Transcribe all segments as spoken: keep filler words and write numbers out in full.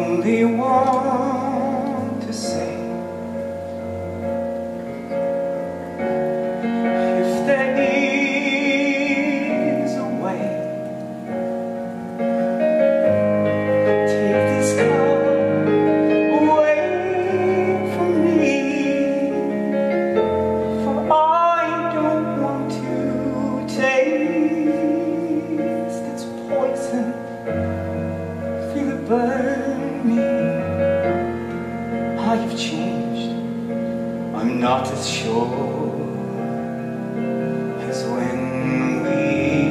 only want to say, if there is a way, take this cup away from me, for I don't want to taste its poison. Feel it burn me. I've changed. I'm not as sure as when we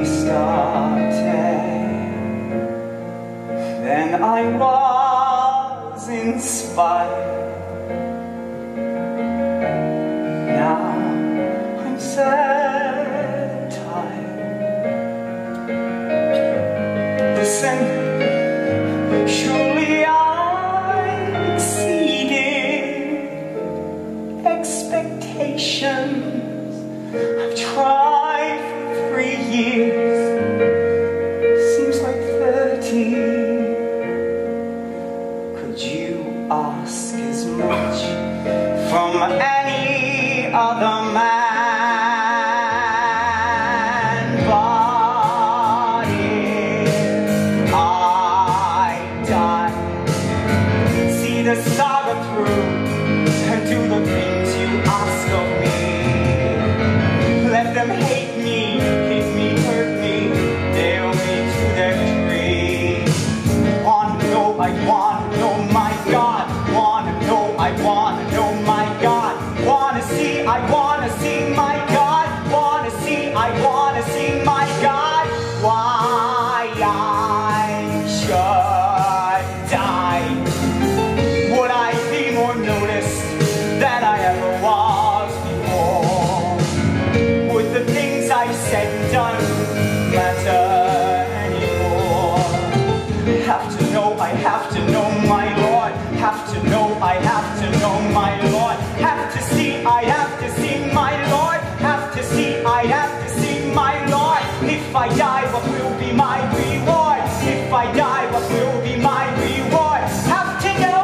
started. Then I was inspired. Now I'm sad and tired. Listen. Surely I exceeded expectations. I've tried for three years, seems like thirty. Could you ask as much from any other man? The saga through and do the things you ask of me. Let them hate me, hate me, hurt me, nail me to their tree. Wanna know, I wanna know, my God. Wanna know, I wanna know, my God. Wanna see, I wanna see, my God. Wanna see, I wanna see, my God. Why I should die. Would I be more noticed than I ever was before? Would the things I've said and done matter anymore? Have to know, I have to know, my Lord. Have to know, I have to know, my Lord. Have to see, I have to see, my Lord. Have to see, I have to see, my Lord. If I die, what will be my reward? If I die, what will be my reward? Have to know.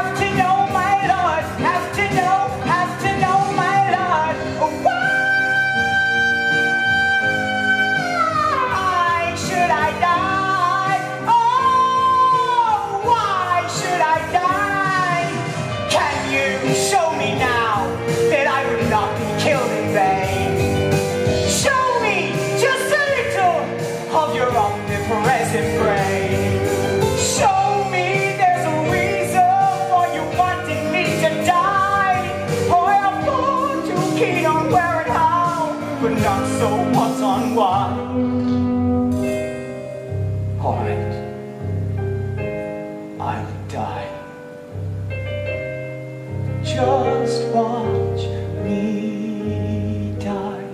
Show me now that I would not be killed in vain. Show me just a little of your omnipresent brain. Show me there's a reason for you wanting me to die. Oh, I'm far too keen on where and how, but not so what's on why. Alright, I'll die. Just watch me die.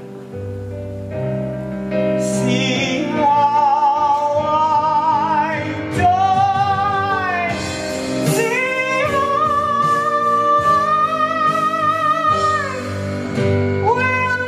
See how I die. See how I will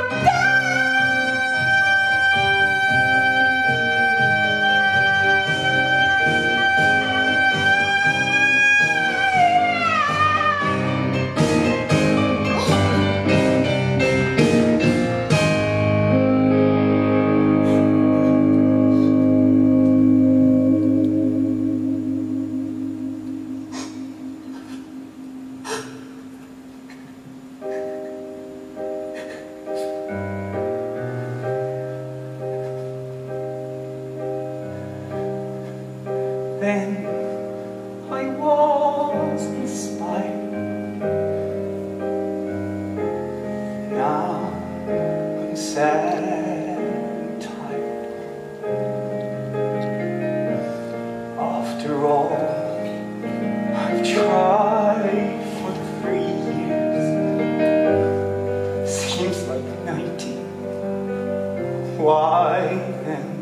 Then I was inspired. Now I'm sad and tired. After all I've tried for three years, seems like ninety. Why then